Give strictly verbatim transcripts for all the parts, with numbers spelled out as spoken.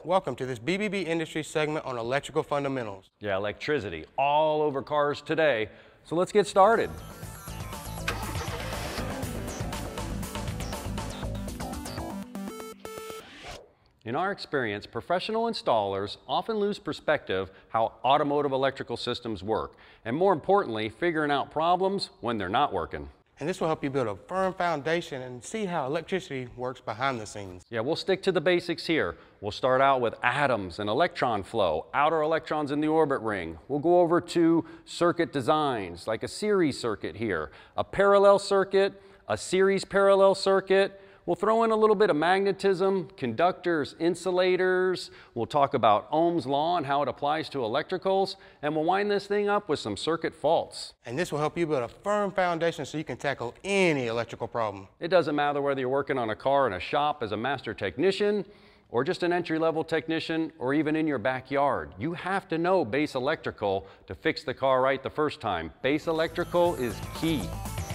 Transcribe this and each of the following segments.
Welcome to this B B B Industry segment on electrical fundamentals. Yeah, electricity all over cars today. So let's get started. In our experience, professional installers often lose perspective how automotive electrical systems work, and more importantly, figuring out problems when they're not working. And this will help you build a firm foundation and see how electricity works behind the scenes. Yeah, we'll stick to the basics here. We'll start out with atoms and electron flow, outer electrons in the orbit ring. We'll go over to circuit designs, like a series circuit here, a parallel circuit, a series parallel circuit. We'll throw in a little bit of magnetism, conductors, insulators. We'll talk about Ohm's law and how it applies to electricals. And we'll wind this thing up with some circuit faults. And this will help you build a firm foundation so you can tackle any electrical problem. It doesn't matter whether you're working on a car in a shop as a master technician, or just an entry-level technician, or even in your backyard. You have to know base electrical to fix the car right the first time. Base electrical is key.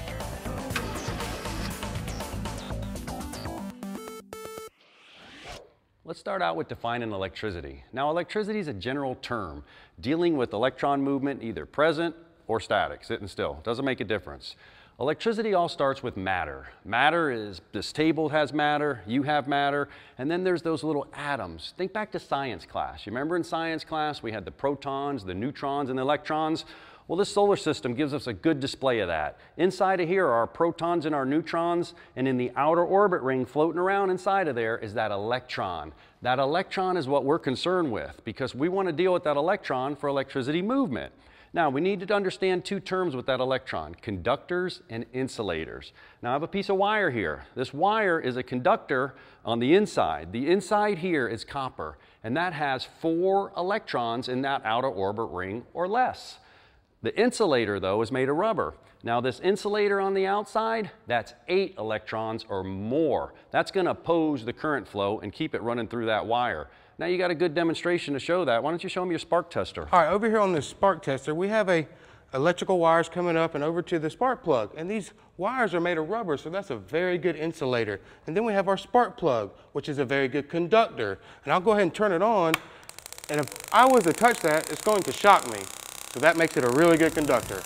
Let's start out with defining electricity. Now, electricity is a general term dealing with electron movement, either present or static, sitting still. Doesn't make a difference. Electricity all starts with matter. Matter is, this table has matter, you have matter, and then there's those little atoms. Think back to science class. You remember in science class we had the protons, the neutrons, and the electrons? Well, this solar system gives us a good display of that. Inside of here are our protons and our neutrons, and in the outer orbit ring floating around inside of there is that electron. That electron is what we're concerned with because we want to deal with that electron for electricity movement. Now, we need to understand two terms with that electron, conductors and insulators. Now, I have a piece of wire here. This wire is a conductor on the inside. The inside here is copper, and that has four electrons in that outer orbit ring or less. The insulator, though, is made of rubber. Now, this insulator on the outside, that's eight electrons or more. That's going to oppose the current flow and keep it running through that wire. Now, you got a good demonstration to show that. Why don't you show them your spark tester? All right, over here on this spark tester, we have a electrical wires coming up and over to the spark plug. And these wires are made of rubber, so that's a very good insulator. And then we have our spark plug, which is a very good conductor. And I'll go ahead and turn it on. And if I was to touch that, it's going to shock me. So that makes it a really good conductor.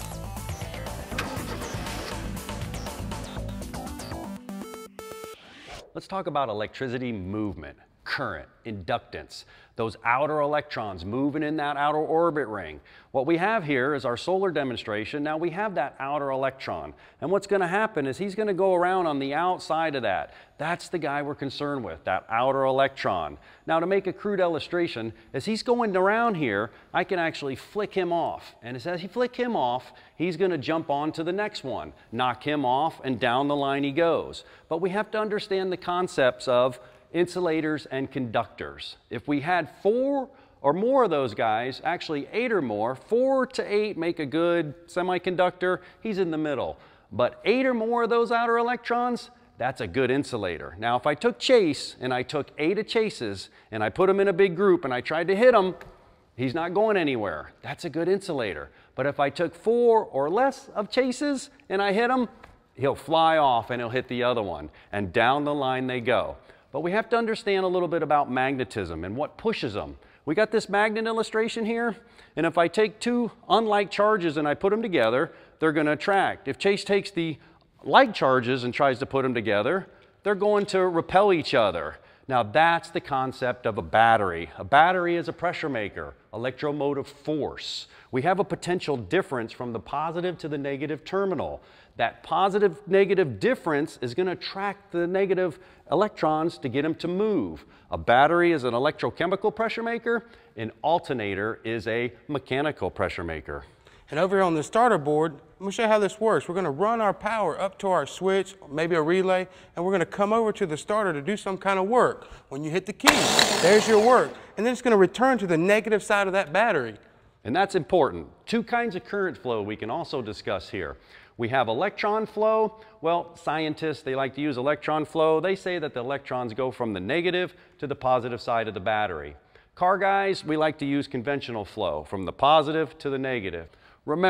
Let's talk about electricity movement, current, inductance, those outer electrons moving in that outer orbit ring. What we have here is our solar demonstration. Now we have that outer electron. And what's going to happen is he's going to go around on the outside of that. That's the guy we're concerned with, that outer electron. Now, to make a crude illustration, as he's going around here, I can actually flick him off. And as he flick him off, he's going to jump on to the next one, knock him off, and down the line he goes. But we have to understand the concepts of insulators and conductors. If we had four or more of those guys, actually eight or more, four to eight make a good semiconductor, he's in the middle. But eight or more of those outer electrons, that's a good insulator. Now, if I took Chase and I took eight of Chases and I put them in a big group and I tried to hit him, he's not going anywhere. That's a good insulator. But if I took four or less of Chases and I hit him, he'll fly off and he'll hit the other one. And down the line they go. But we have to understand a little bit about magnetism and what pushes them. We got this magnet illustration here, and if I take two unlike charges and I put them together, they're going to attract. If Chase takes the like charges and tries to put them together, they're going to repel each other. Now, that's the concept of a battery. A battery is a pressure maker, electromotive force. We have a potential difference from the positive to the negative terminal. That positive-negative difference is going to attract the negative electrons to get them to move. A battery is an electrochemical pressure maker. An alternator is a mechanical pressure maker. And over here on the starter board, let me show you how this works. We're going to run our power up to our switch, maybe a relay, and we're going to come over to the starter to do some kind of work. When you hit the key, there's your work. And then it's going to return to the negative side of that battery. And that's important. Two kinds of current flow we can also discuss here. We have electron flow. Well, scientists, they like to use electron flow. They say that the electrons go from the negative to the positive side of the battery. Car guys, we like to use conventional flow, from the positive to the negative. Remember,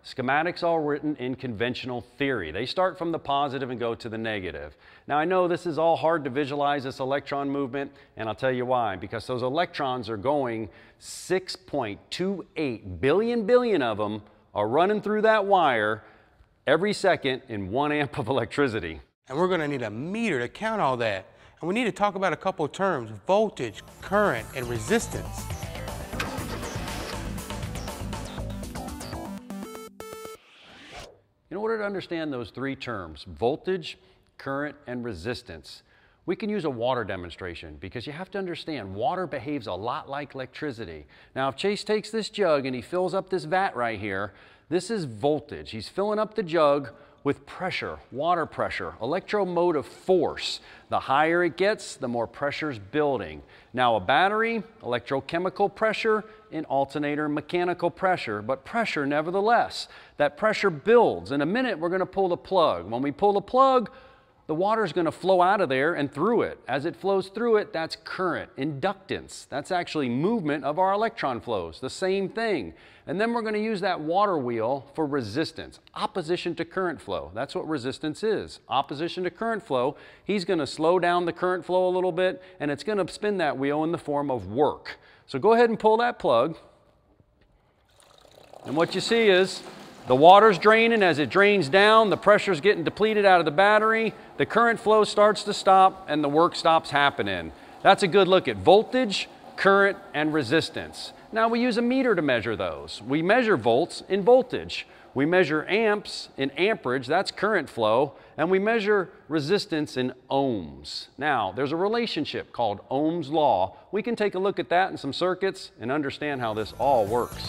Schematics are written in conventional theory. They start from the positive and go to the negative. Now I know this is all hard to visualize, this electron movement, and I'll tell you why. Because those electrons are going six point two eight billion billion of them are running through that wire every second in one amp of electricity. And we're going to need a meter to count all that. And we need to talk about a couple of terms: voltage, current, and resistance. In order to understand those three terms, voltage, current, and resistance, we can use a water demonstration, because you have to understand water behaves a lot like electricity. Now if Chase takes this jug and he fills up this vat right here, this is voltage. He's filling up the jug with pressure, water pressure, electromotive force. The higher it gets, the more pressure's building. Now a battery, electrochemical pressure, an alternator, mechanical pressure, but pressure nevertheless. That pressure builds. In a minute, we're gonna pull the plug. When we pull the plug, the water's gonna flow out of there and through it. As it flows through it, that's current. Inductance, that's actually movement of our electron flows, the same thing. And then we're gonna use that water wheel for resistance, opposition to current flow. That's what resistance is, opposition to current flow. He's gonna slow down the current flow a little bit, and it's gonna spin that wheel in the form of work. So go ahead and pull that plug. And what you see is the water's draining. As it drains down, the pressure's getting depleted out of the battery, the current flow starts to stop, and the work stops happening. That's a good look at voltage, current, and resistance. Now we use a meter to measure those. We measure volts in voltage. We measure amps in amperage, that's current flow, and we measure resistance in ohms. Now, there's a relationship called Ohm's law. We can take a look at that in some circuits and understand how this all works.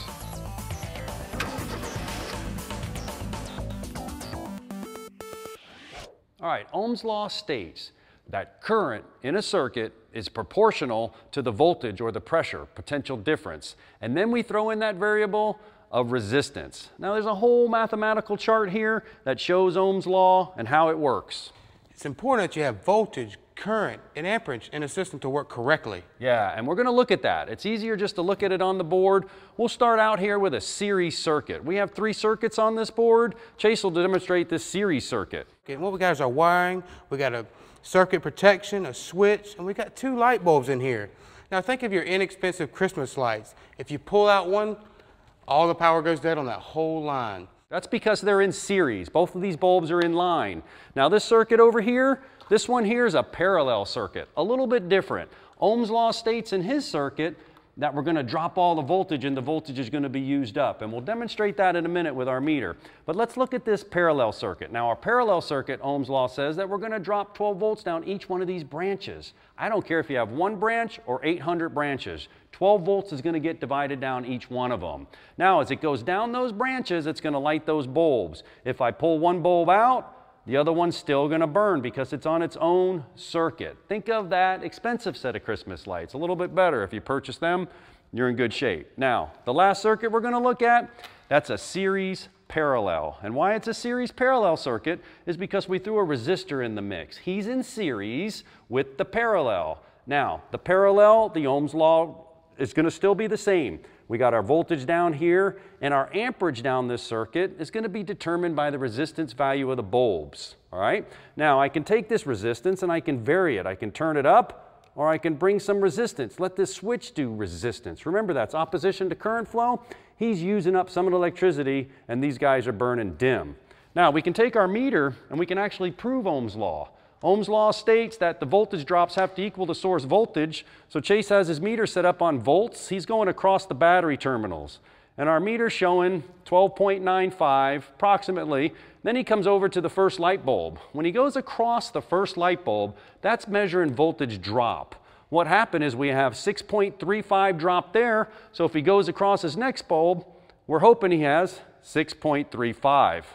All right, Ohm's law states that current in a circuit is proportional to the voltage or the pressure, potential difference. And then we throw in that variable of resistance. Now there's a whole mathematical chart here that shows Ohm's law and how it works. It's important that you have voltage, current, and amperage in a system to work correctly. Yeah, and we're going to look at that. It's easier just to look at it on the board. We'll start out here with a series circuit. We have three circuits on this board. Chase will demonstrate this series circuit. Okay, what we got is our wiring. We got a circuit protection, a switch, and we got two light bulbs in here. Now think of your inexpensive Christmas lights. If you pull out one, all the power goes dead on that whole line. That's because they're in series. Both of these bulbs are in line. Now this circuit over here, this one here is a parallel circuit, a little bit different. Ohm's law states in his circuit that we're going to drop all the voltage and the voltage is going to be used up. And we'll demonstrate that in a minute with our meter. But let's look at this parallel circuit. Now our parallel circuit, Ohm's law says that we're going to drop twelve volts down each one of these branches. I don't care if you have one branch or eight hundred branches. twelve volts is going to get divided down each one of them. Now as it goes down those branches, it's going to light those bulbs. If I pull one bulb out, the other one's still going to burn because it's on its own circuit. Think of that expensive set of Christmas lights. A little bit better. If you purchase them, you're in good shape. Now, the last circuit we're going to look at, that's a series parallel. And why it's a series parallel circuit is because we threw a resistor in the mix. He's in series with the parallel. Now, the parallel, the Ohm's law is going to still be the same. We got our voltage down here, and our amperage down this circuit is going to be determined by the resistance value of the bulbs. All right? Now, I can take this resistance and I can vary it. I can turn it up, or I can bring some resistance. Let this switch do resistance. Remember, that's opposition to current flow. He's using up some of the electricity, and these guys are burning dim. Now, we can take our meter, and we can actually prove Ohm's law. Ohm's law states that the voltage drops have to equal the source voltage. So Chase has his meter set up on volts. He's going across the battery terminals. And our meter's showing twelve point nine five approximately. Then he comes over to the first light bulb. When he goes across the first light bulb, that's measuring voltage drop. What happened is we have six point three five drop there. So if he goes across his next bulb, we're hoping he has six point three five.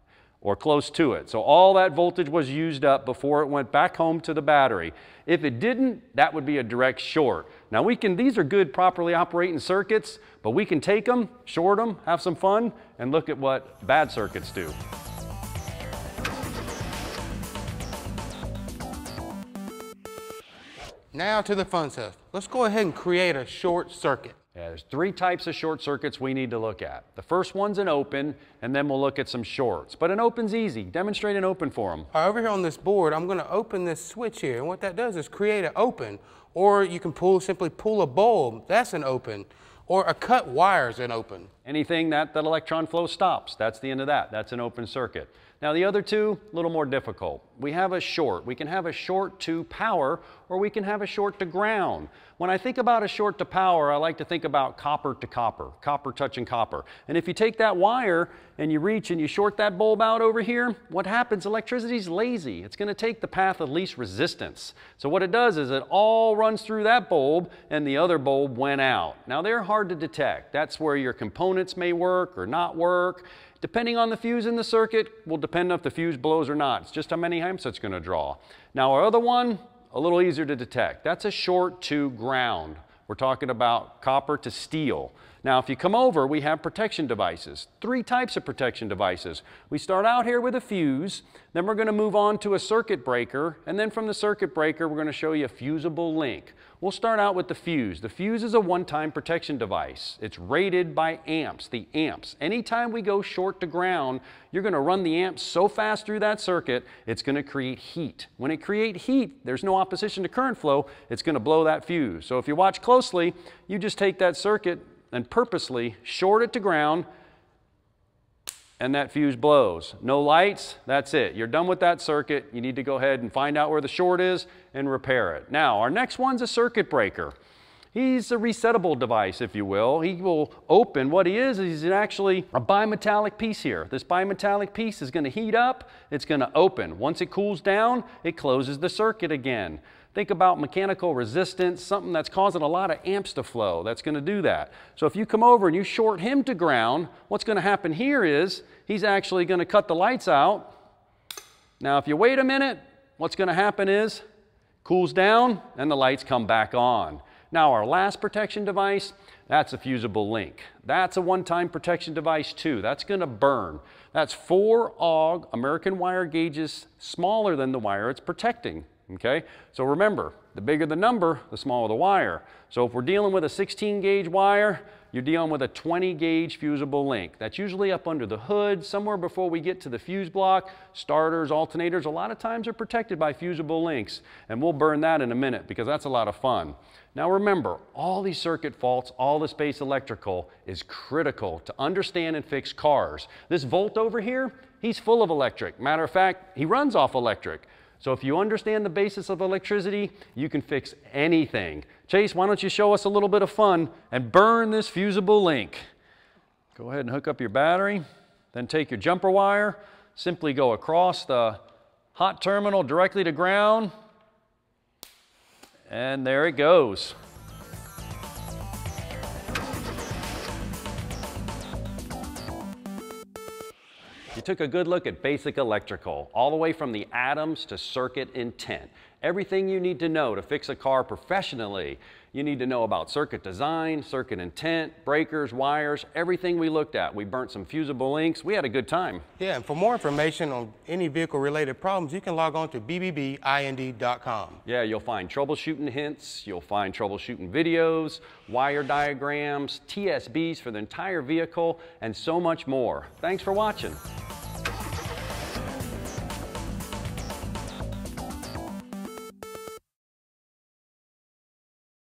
Or close to it. So all that voltage was used up before it went back home to the battery. If it didn't, that would be a direct short. Now we can, these are good properly operating circuits, but we can take them, short them, have some fun, and look at what bad circuits do. Now to the fun stuff. Let's go ahead and create a short circuit. Yeah, there's three types of short circuits we need to look at. The first one's an open, and then we'll look at some shorts. But an open's easy. Demonstrate an open for them. Over here on this board, I'm going to open this switch here, and what that does is create an open. Or you can pull, simply pull a bulb, that's an open. Or a cut wire's an open. Anything that that electron flow stops, that's the end of that. That's an open circuit. Now the other two, a little more difficult. We have a short. We can have a short to power, or we can have a short to ground. When I think about a short to power, I like to think about copper to copper, copper touching copper. And if you take that wire and you reach and you short that bulb out over here, what happens? Electricity is lazy. It's going to take the path of least resistance. So what it does is it all runs through that bulb and the other bulb went out. Now they're hard to detect. That's where your components may work or not work. Depending on the fuse in the circuit, will depend on if the fuse blows or not. It's just how many amps it's going to draw. Now our other one, a little easier to detect. That's a short to ground. We're talking about copper to steel. Now if you come over, we have protection devices. Three types of protection devices. We start out here with a fuse, then we're going to move on to a circuit breaker, and then from the circuit breaker we're going to show you a fusible link. We'll start out with the fuse. The fuse is a one-time protection device. It's rated by amps, the amps. Anytime we go short to ground, you're going to run the amps so fast through that circuit, it's going to create heat. When it creates heat, there's no opposition to current flow, it's going to blow that fuse. So if you watch closely, you just take that circuit and purposely short it to ground, and that fuse blows. No lights, that's it. You're done with that circuit. You need to go ahead and find out where the short is and repair it. Now, our next one's a circuit breaker. He's a resettable device, if you will. He will open. What he is, is he's actually a bimetallic piece here. This bimetallic piece is going to heat up. It's going to open. Once it cools down, it closes the circuit again. Think about mechanical resistance, something that's causing a lot of amps to flow. That's going to do that. So if you come over and you short him to ground, what's going to happen here is he's actually going to cut the lights out. Now if you wait a minute, what's going to happen is cools down and the lights come back on. Now our last protection device, that's a fusible link. That's a one-time protection device too. That's going to burn. That's four A U G American wire gauges smaller than the wire it's protecting. Okay, so remember, the bigger the number, the smaller the wire. So if we're dealing with a sixteen gauge wire, you're dealing with a twenty gauge fusible link. That's usually up under the hood, somewhere before we get to the fuse block. Starters, alternators, a lot of times are protected by fusible links. And we'll burn that in a minute because that's a lot of fun. Now remember, all these circuit faults, all this base electrical is critical to understand and fix cars. This Volt over here, he's full of electric. Matter of fact, he runs off electric. So if you understand the basis of electricity, you can fix anything. Chase, why don't you show us a little bit of fun and burn this fusible link. Go ahead and hook up your battery, then take your jumper wire, simply go across the hot terminal directly to ground, and there it goes. You took a good look at basic electrical, all the way from the atoms to circuit intent. Everything you need to know to fix a car professionally. You need to know about circuit design, circuit intent, breakers, wires, everything we looked at. We burnt some fusible links. We had a good time. Yeah, and for more information on any vehicle-related problems, you can log on to b b b i n d dot com. Yeah, you'll find troubleshooting hints, you'll find troubleshooting videos, wire diagrams, T S Bs for the entire vehicle, and so much more. Thanks for watching.